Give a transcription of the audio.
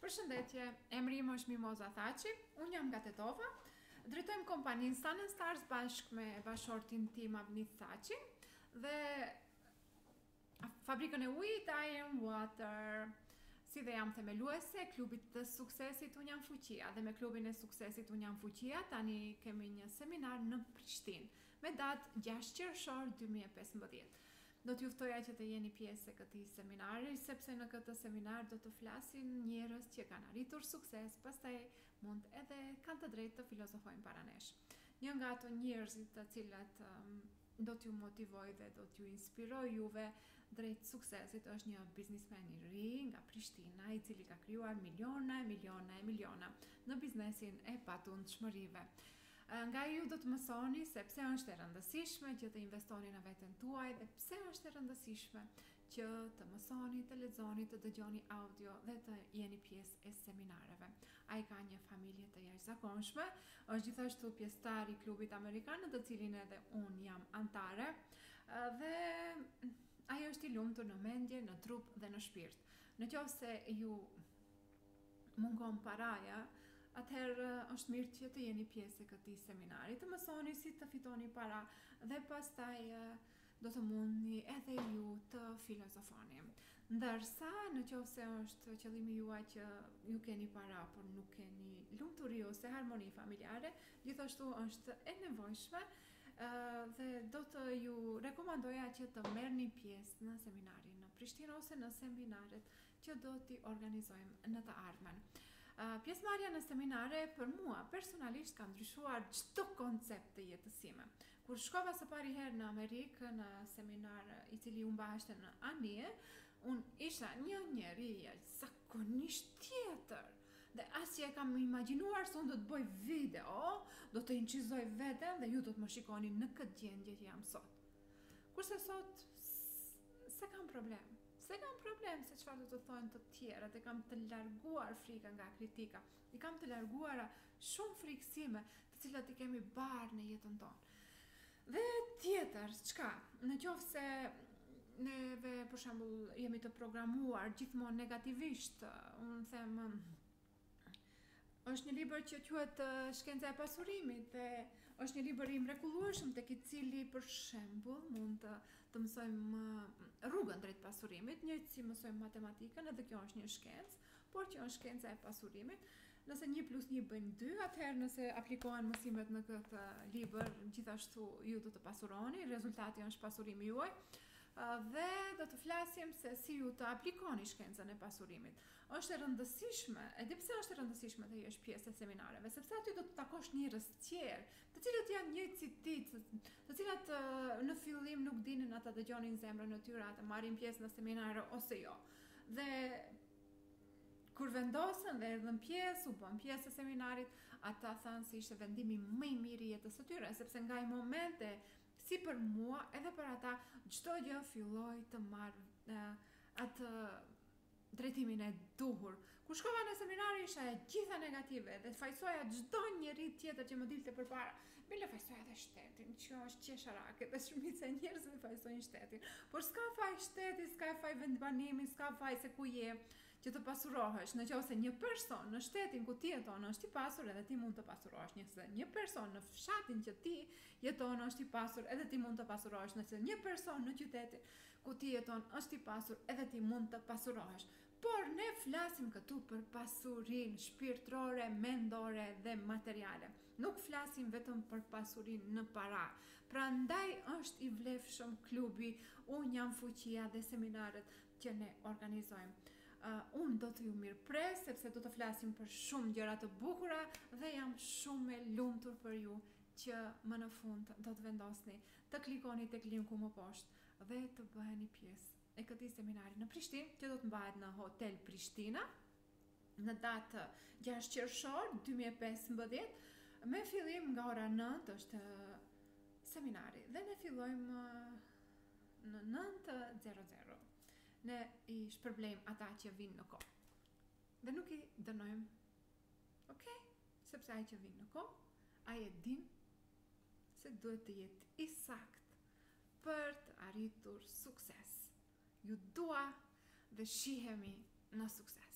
Përshëndetje, emri im është Mimoza Thaçi, unë jam nga Tetova, drejtojmë kompaninë Sun & Stars bashkë me bashortin tim Avnit Thaçi dhe fabrikën e ujit I Am Water. Si dhe jam themeluese klubit të suksesit Unë jam fuqia dhe me klubin e suksesit Unë jam fuqia tani kemi një seminar në Prishtinë me datë 6 qershor 2015. Do t'ju ftoja që të jeni pjesë e këtij seminari, sepse në këtë seminar do të flasin njerëz që kanë arritur sukses, pastaj mund edhe kanë të drejtë të filozofojnë para nesh. Një nga ato njerëzit të cilat do t'ju motivoj dhe do t'ju inspiroj juve drejt suksesit është një biznismen i ri nga Prishtina, i cili ka krijuar miliona në biznesin e patundshmërive. Nga ju do të mësoni se pse është e rëndësishme që të investoni në veten tuaj dhe pse është e rëndësishme që të mësoni, të lexoni, të dëgjoni audio dhe të jeni pjesë e seminareve. Ai ka një familje të jashtëzakonshme, është gjithashtu pjesëtar i klubit amerikan, të cilin edhe unë jam antare, dhe ai është i lumtur në mendje, në trup dhe në shpirt. Nëse ju mungon paraja, atëherë është mirë që të jeni pjesë e këtij seminari, të mësoni si të fitoni para dhe pastaj do të mundni edhe ju të filozofoni. Ndërsa nëse është qëllimi juaj që ju keni para por nuk keni lumturi ose harmoni familjare, gjithashtu është e nevojshme dhe do të ju rekomandoja që të merrni pjesë në seminarin në Prishtinë ose në seminaret që do t'i organizojmë në të ardhmen. Pjesëmarrja në seminare për mua personalisht ka ndryshuar çdo koncept të jetës time. Kur shkova së pari herë në Amerikë në seminar i cili u mbaheshte në Anije, unë isha një njeri zakonisht tjetër. Dhe as që e kam imagjinuar se unë do të bëj video, do të incizoj veten dhe ju do të më shikoni në këtë gjendje që jam sot. Kurse sot se kam problem. Se çfarë do të thonë të tjerët, e kam të larguar frikën nga kritika, i kam të larguara shumë frikësime të cilat i kemi barë në jetën tonë. Dhe tjetër, çka? Nëse neve për shembull jemi të programuar gjithmonë negativisht, unë them është një libër që quhet Shkenca e pasurimit dhe është një libër i mrekullueshëm tek I cili për shembull mund të mësojmë rrugën drejt pasurimit, njëjtë si mësojmë matematikën, edhe kjo është një shkencë, por që është shkenca e pasurimit. Nëse 1+1 bën 2, atëherë nëse aplikohen mësimet në këtë libër, gjithashtu ju do të pasuroni, rezultati është pasurimi juaj. Dhe do të flasim se si ju të aplikoni shkencën e pasurimit. Është e rëndësishme, edhe pse është e rëndësishme të jesh pjesë e seminareve, sepse aty do të takosh njerëz tjerë, të cilët janë njëjtë si ti, të cilat në fillim nuk dinin ata dëgjonin zemrën e tyre, ata marrin pjesë në seminare ose jo. Dhe kur vendosën dhe erdhën pjesë, u bën pjesë e seminarit, ata thanë se ishte vendimi më I mirë I jetës së tyre, sepse nga I momente si për mua, edhe për ata, çdo gjë filloi të marrë atë drejtimin e duhur. Kur shkova në seminar isha e gjitha negative dhe fajsoja çdo njeri tjetër që më dilte përpara. Bile fajsoja edhe shtetin, që është qesharake dhe shumica e njerëzve fajsojnë shtetin. Por s'ka faj shteti, s'ka faj vendbanimi, s'ka faj se ku je që të pasurohesh. Nëse një person në shtetin ku ti jeton është I pasur, edhe ti mund të pasurohesh. Nëse një person në fshatin që ti jeton është I pasur, edhe ti mund të pasurohesh. Nëse një person në qytetin ku ti jeton është I pasur, edhe ti mund të pasurohesh. Por ne flasim këtu për pasurinë shpirtërore, mendore dhe materiale. Nuk flasim vetëm për pasurinë në para. Prandaj është I vlefshëm klubi, unë jam fuqia dhe seminaret që ne organizojmë. Unë do të ju mirëpres, sepse do të flasim për shumë gjëra të bukura dhe jam shumë e lumtur për ju që më në fund do të vendosni të klikoni tek linku më poshtë dhe të bëheni pjesë e këtij seminari në Prishtinë, që do të mbahet në Hotel Prishtina në datë 6 qershor 2015, me fillim nga ora 9 është seminari dhe ne fillojmë në 9:00. Ne I shpërblejmë ata që vinë në kohë. Dhe nuk I dënojmë. Okej? Sepse ai që vinë në kohë, ai e din se duhet të jetë I sakt për të arritur sukses. Ju dua dhe shihemi në sukses.